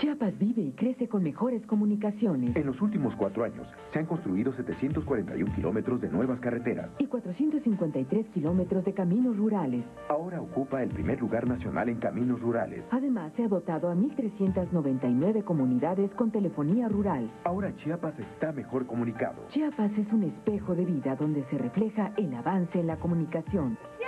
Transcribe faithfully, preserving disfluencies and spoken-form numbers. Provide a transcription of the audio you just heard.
Chiapas vive y crece con mejores comunicaciones. En los últimos cuatro años se han construido setecientos cuarenta y un kilómetros de nuevas carreteras y cuatrocientos cincuenta y tres kilómetros de caminos rurales. Ahora ocupa el primer lugar nacional en caminos rurales. Además, se ha dotado a mil trescientas noventa y nueve comunidades con telefonía rural. Ahora Chiapas está mejor comunicado. Chiapas es un espejo de vida donde se refleja el avance en la comunicación.